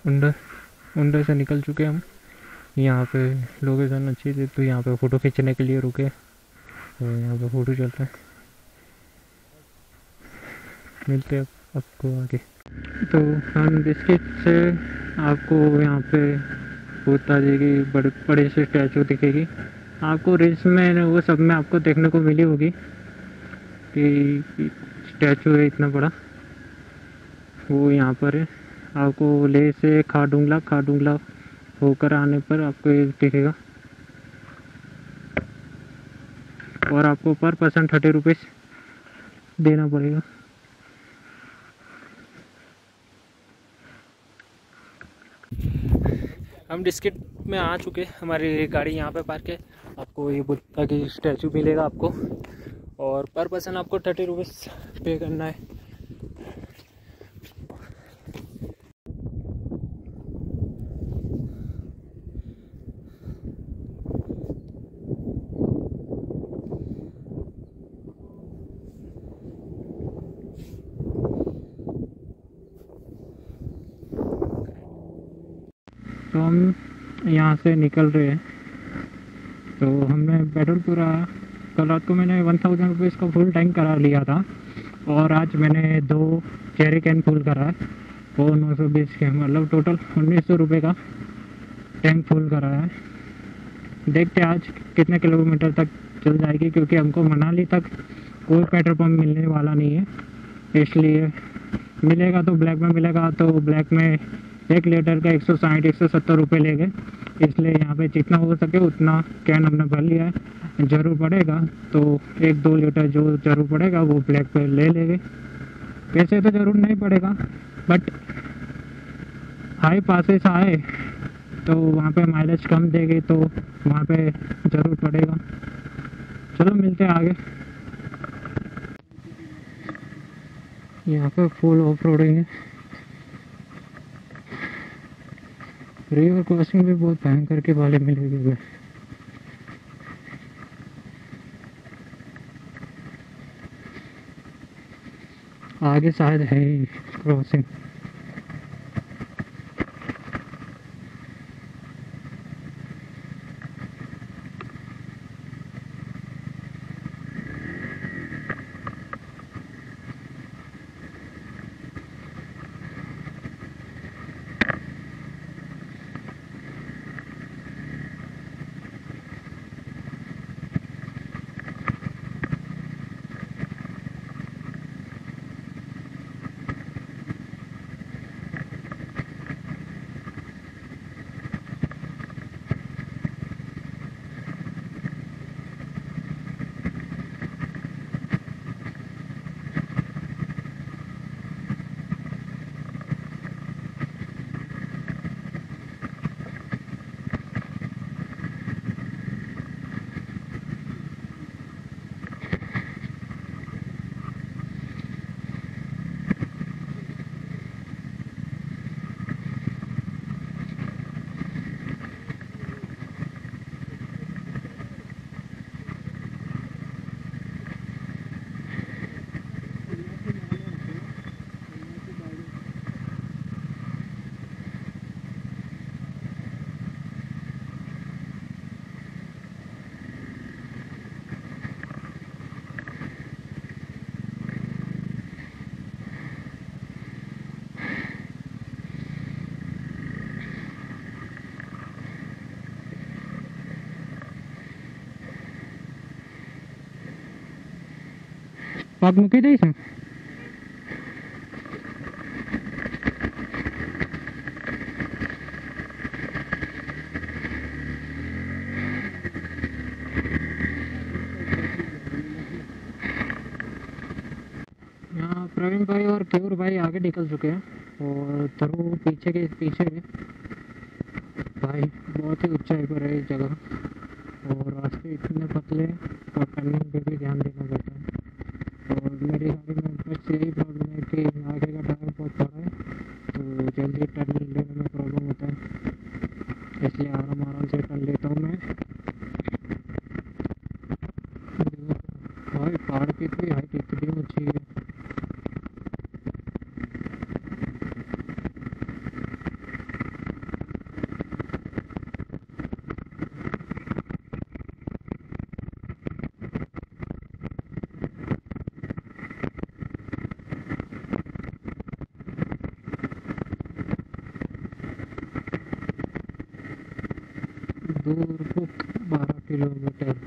उंडा उंडा से निकल चुके हम। यहाँ पे लोकेशन अच्छी थी तो यहाँ पे फ़ोटो खींचने के लिए रुके, तो यहाँ पे फ़ोटो चलता है। मिलते हैं आपको आगे। तो हम बिस्किट से आपको यहाँ पे भूता जी की बड़े बड़े से स्टैचू दिखेगी आपको। रील्स में वो सब में आपको देखने को मिली होगी कि स्टैचू है इतना बड़ा, वो यहाँ पर है। आपको ले से खाडूंगला होकर आने पर आपको ये दिखेगा, और आपको पर पर्सन 30 रुपीज़ देना पड़ेगा। हम डिस्किट में आ चुके, हमारी गाड़ी यहाँ पे पार्क है। आपको ये बुद्धा की स्टैचू मिलेगा आपको, और पर पर्सन आपको 30 रुपीज़ पे करना है। तो हम यहाँ से निकल रहे हैं। तो हमने पेट्रोल पूरा, कल रात को मैंने 1000 रुपीज़ का फुल टैंक करा लिया था, और आज मैंने 2 जेरी कैन फुल करा है, वो 920 के, मतलब टोटल 1900 रुपये का टैंक फुल करा है। देखते हैं आज कितने किलोमीटर तक चल जाएगी, क्योंकि हमको मनाली तक कोई पेट्रोल पंप मिलने वाला नहीं है। इसलिए मिलेगा तो ब्लैक में मिलेगा, तो ब्लैक में 1 लीटर का 160-170 रुपये लेंगे। इसलिए यहाँ पे जितना हो सके उतना कैन हमने भर लिया है। ज़रूर पड़ेगा तो 1-2 लीटर जो ज़रूर पड़ेगा वो ब्लैक पे ले लेंगे। वैसे तो ज़रूर नहीं पड़ेगा, बट हाई पासेस आए तो वहाँ पे माइलेज कम देगी, तो वहाँ पे ज़रूर पड़ेगा। चलो मिलते हैं आगे। यहाँ पे फुल ऑफ रोडिंग है। रिवर क्रॉसिंग भी बहुत भयंकर के वाले मिलेगी हमें। आगे शायद है ही क्रॉसिंग। पग મૂકી દઈશ ને? यहाँ प्रवीण भाई और केयूर भाई आगे निकल चुके हैं, और थरू पीछे के पीछे है। भाई बहुत ही ऊंचाई पर है इस जगह, और रास्ते इतने पतले हैं, और टर्निंग पे भी ध्यान देना पड़ता है। और मेरी गाड़ी में बस यही प्रॉब्लम है कि आगे का टायर बहुत बड़ा है, तो जल्दी टर्न लेने में प्रॉब्लम होता है। इसलिए आराम आराम से टर्न लेता हूँ मैं। देखो भाई पहाड़ की इतनी हाइट इतनी ऊँची है। दूर बुक 12 किलोमीटर।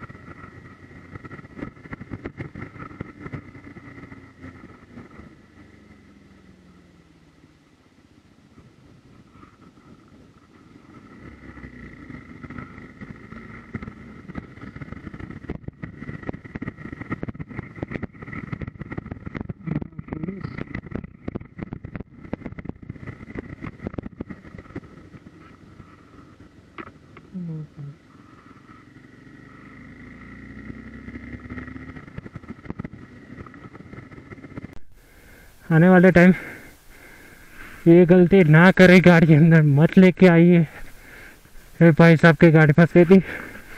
आने वाले टाइम ये गलती ना करे, गाड़ी के अंदर मत लेके आइए। फिर भाई साहब की गाड़ी फंस गई थी,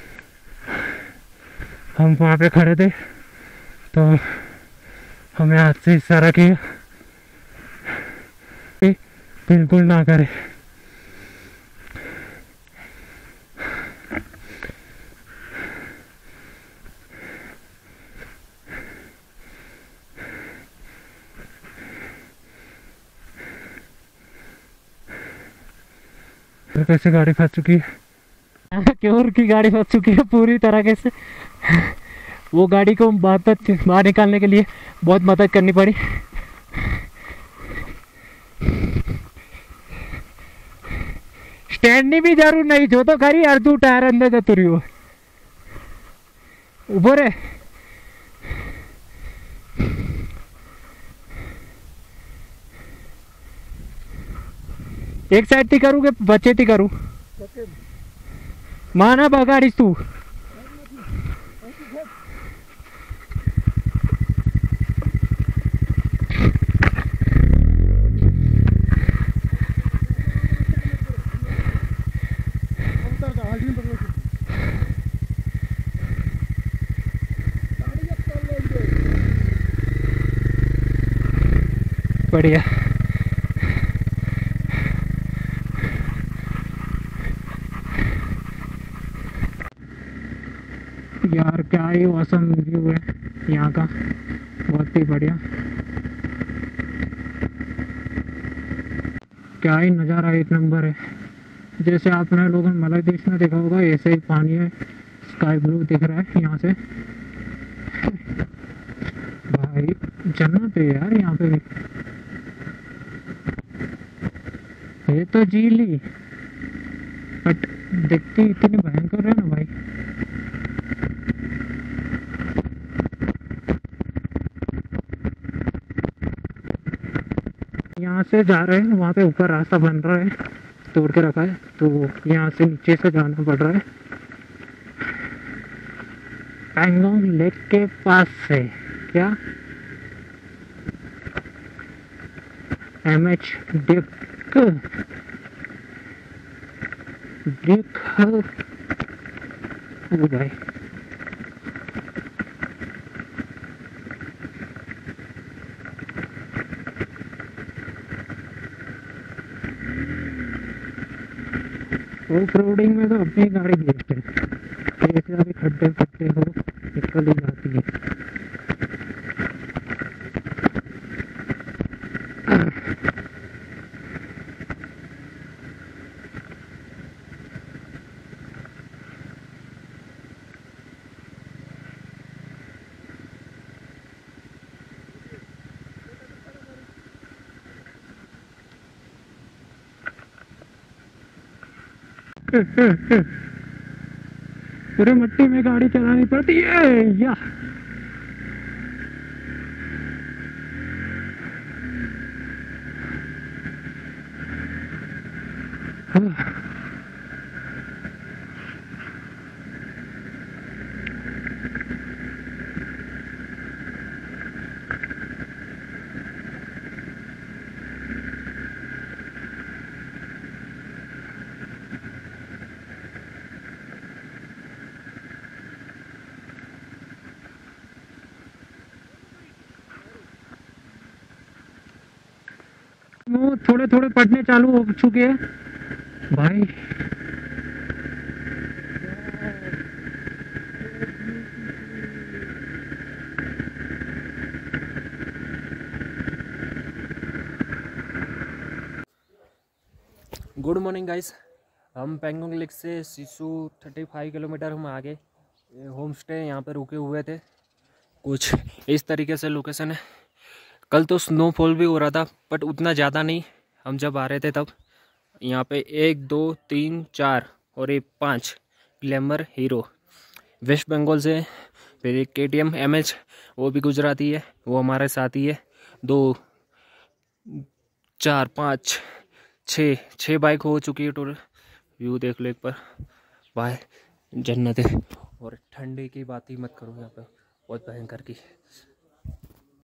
हम वहाँ पे खड़े थे तो हमें हाथ से इशारा किया कि बिल्कुल ना करे। तो कैसे गाड़ी फंस चुकी है, क्योर की गाड़ी फंस चुकी है पूरी तरह से। वो गाड़ी को बाहर निकालने के लिए बहुत मदद करनी पड़ी। स्टैंड भी जरूर नहीं, जो तो करी अर्धू टायर अंदर जतु रही हो ऊपर है। एक साइड थी करूँ के बच्चे थी करूँ माना बगाड़ीश तू। बढ़िया यार, क्या ही औसम व्यू है यहाँ का, बहुत ही बढ़िया। क्या ही नज़ारा एक नंबर है। जैसे आपने लोगों ने मलय देश में देखा होगा, ऐसे ही पानी है, स्काई ब्लू दिख रहा है यहाँ से। भाई जन्नत है यार यहाँ पे भी। ये तो झील ही, बट दिखती इतनी भयंकर है ना भाई। यहाँ से जा रहे हैं, वहाँ पे ऊपर रास्ता बन रहा है, तोड़ के रखा है, तो यहाँ से नीचे से जाना पड़ रहा है। पैंगोंग लेक के पास से क्या MH डिक भाई। ऑफ रोडिंग में तो अपनी गाड़ी बेस्ट है, ऐसे अभी खड्डे खड्डे हो निकल ही जाती है। पूरे मिट्टी में गाड़ी चलानी पड़ती है या वो थोड़े थोड़े पड़ने चालू हो चुके हैं भाई। गुड मॉर्निंग गाइस, हम पेंगोंग लेक से सिसु 35 किलोमीटर हम आगे होम स्टे यहाँ पे रुके हुए थे। कुछ इस तरीके से लोकेशन है। कल तो स्नोफॉल भी हो रहा था बट उतना ज़्यादा नहीं। हम जब आ रहे थे तब यहाँ पे 1 2 3 4 और एक 5 ग्लैमर हीरो वेस्ट बंगाल से, फिर एक KTM MH वो भी गुजराती है, वो हमारे साथ ही है। 2 4 5 6 बाइक हो चुकी है टोटल। व्यू देख लो एक बार, भाई जन्नत है। और ठंडे की बात ही मत करो, यहाँ पे बहुत भयंकर की